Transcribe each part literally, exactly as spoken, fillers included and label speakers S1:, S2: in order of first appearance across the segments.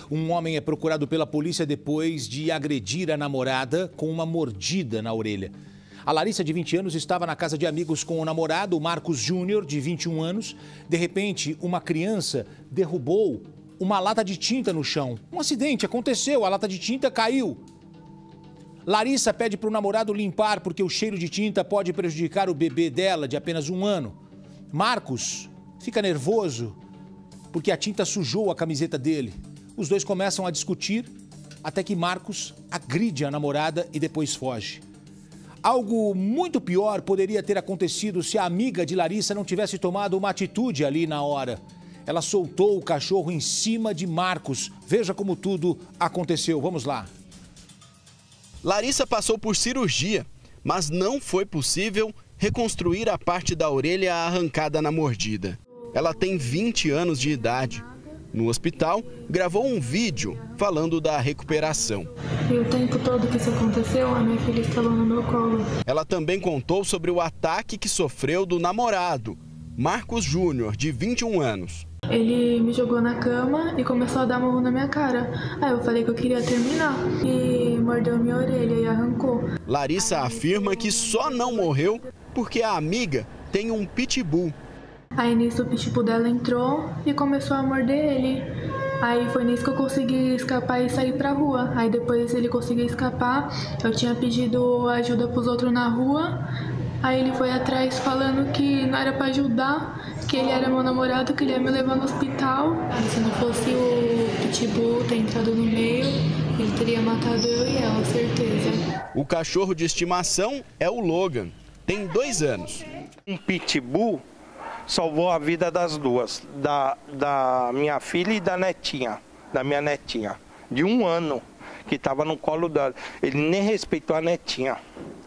S1: Um homem é procurado pela polícia depois de agredir a namorada com uma mordida na orelha. A Larissa, de vinte anos, estava na casa de amigos com o namorado, o Marcos Júnior, de vinte e um anos. De repente, uma criança derrubou uma lata de tinta no chão. Um acidente aconteceu, a lata de tinta caiu. Larissa pede para o namorado limpar porque o cheiro de tinta pode prejudicar o bebê dela, de apenas um ano. Marcos fica nervoso porque a tinta sujou a camiseta dele. Os dois começam a discutir até que Marcos agride a namorada e depois foge. Algo muito pior poderia ter acontecido se a amiga de Larissa não tivesse tomado uma atitude ali na hora. Ela soltou o cachorro em cima de Marcos. Veja como tudo aconteceu. Vamos lá.
S2: Larissa passou por cirurgia, mas não foi possível reconstruir a parte da orelha arrancada na mordida. Ela tem vinte anos de idade. No hospital, gravou um vídeo falando da recuperação.
S3: E o tempo todo que isso aconteceu, a minha filha estava no meu colo.
S2: Ela também contou sobre o ataque que sofreu do namorado, Marcos Júnior, de vinte e um anos.
S3: Ele me jogou na cama e começou a dar murro na minha cara. Aí eu falei que eu queria terminar e mordeu minha orelha e arrancou.
S2: Larissa afirma que só não morreu porque a amiga tem um pitbull.
S3: Aí nisso o pitbull dela entrou e começou a morder ele. Aí foi nisso que eu consegui escapar e sair pra rua. Aí depois ele conseguiu escapar, eu tinha pedido ajuda pros outros na rua. Aí ele foi atrás falando que não era pra ajudar, que ele era meu namorado, que ele ia me levar no hospital. Se não fosse o pitbull ter entrado no meio, ele teria matado eu e ela, certeza.
S2: O cachorro de estimação é o Logan, tem dois anos.
S4: Um pitbull salvou a vida das duas, da, da minha filha e da netinha, da minha netinha, de um ano, que estava no colo dela. Ele nem respeitou a netinha,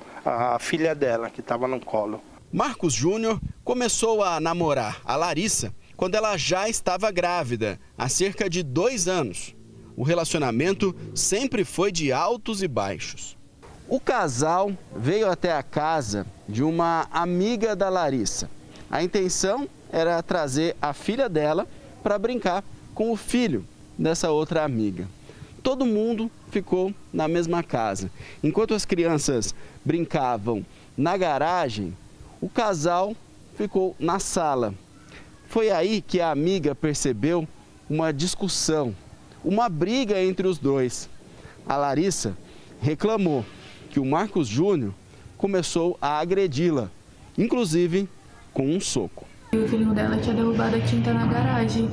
S4: a filha dela, que estava no colo.
S2: Marcos Júnior começou a namorar a Larissa quando ela já estava grávida, há cerca de dois anos. O relacionamento sempre foi de altos e baixos. O casal veio até a casa de uma amiga da Larissa. A intenção era trazer a filha dela para brincar com o filho dessa outra amiga. Todo mundo ficou na mesma casa. Enquanto as crianças brincavam na garagem, o casal ficou na sala. Foi aí que a amiga percebeu uma discussão, uma briga entre os dois. A Larissa reclamou que o Marcos Júnior começou a agredi-la, inclusive com um soco.
S3: O filhinho dela tinha derrubado a tinta na garagem.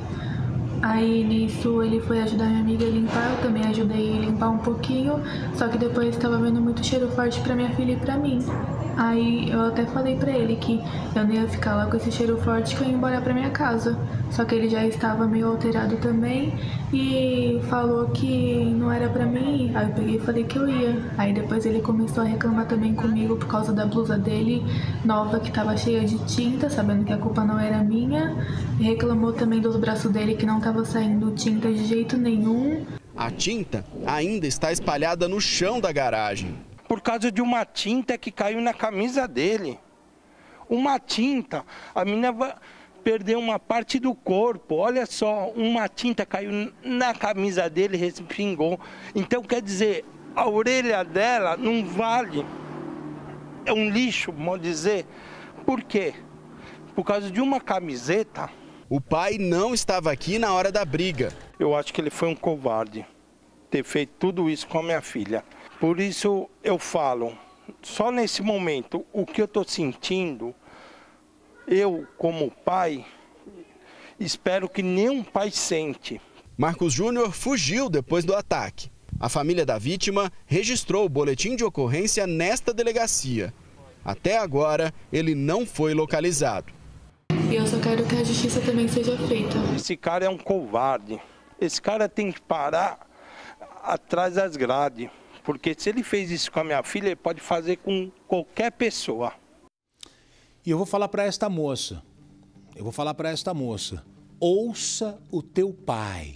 S3: Aí nisso ele foi ajudar minha amiga a limpar, eu também ajudei a limpar um pouquinho, só que depois estava vendo muito cheiro forte para minha filha e para mim. Aí eu até falei para ele que eu não ia ficar lá com esse cheiro forte, que eu ia embora para minha casa. Só que ele já estava meio alterado também e falou que não era para mim. Aí eu peguei e falei que eu ia. Aí depois ele começou a reclamar também comigo por causa da blusa dele nova, que estava cheia de tinta, sabendo que a culpa não era minha. E reclamou também dos braços dele, que não estava saindo tinta de jeito nenhum.
S2: A tinta ainda está espalhada no chão da garagem.
S4: Por causa de uma tinta que caiu na camisa dele. Uma tinta, a menina perdeu uma parte do corpo. Olha só, uma tinta caiu na camisa dele e respingou. Então, quer dizer, a orelha dela não vale. É um lixo, vamos dizer. Por quê? Por causa de uma camiseta.
S2: O pai não estava aqui na hora da briga.
S4: Eu acho que ele foi um covarde, ter feito tudo isso com a minha filha. Por isso eu falo, só nesse momento, o que eu estou sentindo, eu como pai, espero que nenhum pai sente.
S2: Marcos Júnior fugiu depois do ataque. A família da vítima registrou o boletim de ocorrência nesta delegacia. Até agora, ele não foi localizado.
S3: E eu só quero que a justiça também seja feita.
S4: Esse cara é um covarde. Esse cara tem que parar atrás das grades. Porque se ele fez isso com a minha filha, ele pode fazer com qualquer pessoa.
S1: E eu vou falar para esta moça, eu vou falar para esta moça, ouça o teu pai,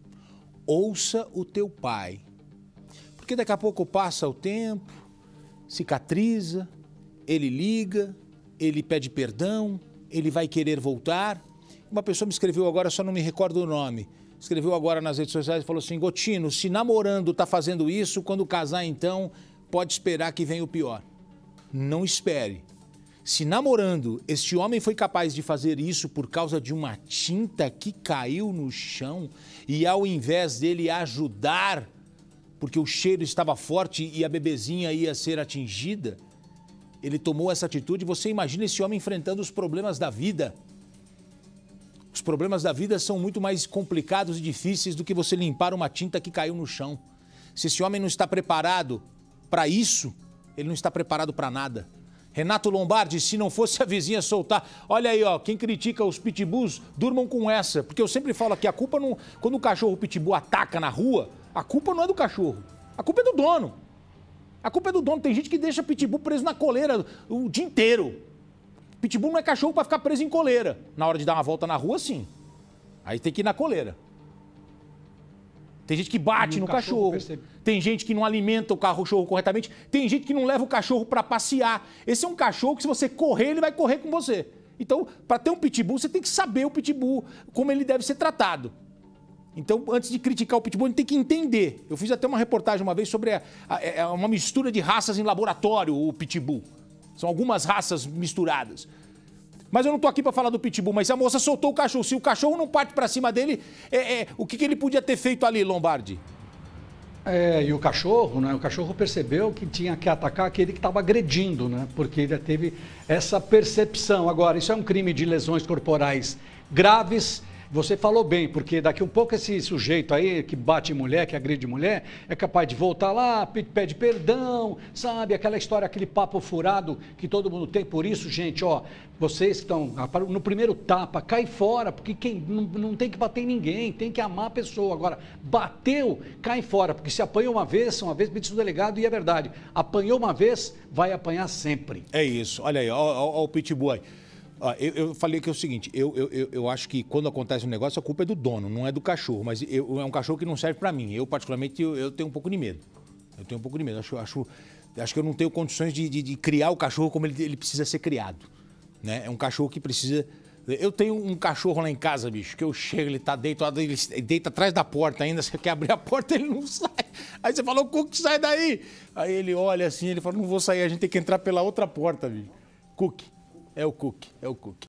S1: ouça o teu pai. Porque daqui a pouco passa o tempo, cicatriza, ele liga, ele pede perdão, ele vai querer voltar. Uma pessoa me escreveu agora, só não me recordo o nome. escreveu agora nas redes sociais e falou assim: Gotino, se namorando tá fazendo isso, quando casar então, pode esperar que venha o pior. Não espere. Se namorando, este homem foi capaz de fazer isso por causa de uma tinta que caiu no chão e ao invés dele ajudar, porque o cheiro estava forte e a bebezinha ia ser atingida, ele tomou essa atitude. Você imagina esse homem enfrentando os problemas da vida. Os problemas da vida são muito mais complicados e difíceis do que você limpar uma tinta que caiu no chão. Se esse homem não está preparado para isso, ele não está preparado para nada. Renato Lombardi, se não fosse a vizinha soltar... Olha aí, ó, quem critica os pitbulls, durmam com essa. Porque eu sempre falo aqui, a culpa não... Quando o cachorro pitbull ataca na rua, a culpa não é do cachorro. A culpa é do dono. A culpa é do dono. Tem gente que deixa pitbull preso na coleira o dia inteiro. Pitbull não é cachorro para ficar preso em coleira. Na hora de dar uma volta na rua, sim. Aí tem que ir na coleira. Tem gente que bate no cachorro, cachorro. Tem gente que não alimenta o cachorro corretamente, tem gente que não leva o cachorro para passear. Esse é um cachorro que se você correr, ele vai correr com você. Então, para ter um pitbull, você tem que saber o pitbull, como ele deve ser tratado. Então, antes de criticar o pitbull, a gente tem que entender. Eu fiz até uma reportagem uma vez sobre a, a, a, uma mistura de raças em laboratório, o pitbull. São algumas raças misturadas. Mas eu não tô aqui para falar do pitbull, mas a moça soltou o cachorro. Se o cachorro não parte para cima dele, é, é, o que, que ele podia ter feito ali, Lombardi?
S5: É, e o cachorro, né? O cachorro percebeu que tinha que atacar aquele que estava agredindo, né? Porque ele teve essa percepção. Agora, isso é um crime de lesões corporais graves. Você falou bem, porque daqui a um pouco esse sujeito aí que bate em mulher, que agride mulher, é capaz de voltar lá, pede perdão, sabe? Aquela história, aquele papo furado que todo mundo tem. Por isso, gente, ó, vocês que estão no primeiro tapa, cai fora, porque quem não, não tem que bater em ninguém, tem que amar a pessoa. Agora, bateu, cai fora, porque se apanhou uma vez, uma vez me disse o delegado, e é verdade, apanhou uma vez, vai apanhar sempre.
S1: É isso, olha aí, ó, ó, ó o pitbull aí. Eu, eu falei que é o seguinte, eu, eu, eu acho que quando acontece um negócio, a culpa é do dono, não é do cachorro. Mas eu, é um cachorro que não serve para mim. Eu, particularmente, eu, eu tenho um pouco de medo. Eu tenho um pouco de medo. Acho, acho, acho que eu não tenho condições de, de, de criar o cachorro como ele, ele precisa ser criado. Né? É um cachorro que precisa... Eu tenho um cachorro lá em casa, bicho, que eu chego, ele tá deitado, ele deita atrás da porta ainda, você quer abrir a porta, ele não sai. Aí você falou, Cook, sai daí. Aí ele olha assim, ele fala, não vou sair, a gente tem que entrar pela outra porta, bicho. Cook. É o Cook, é o Cook.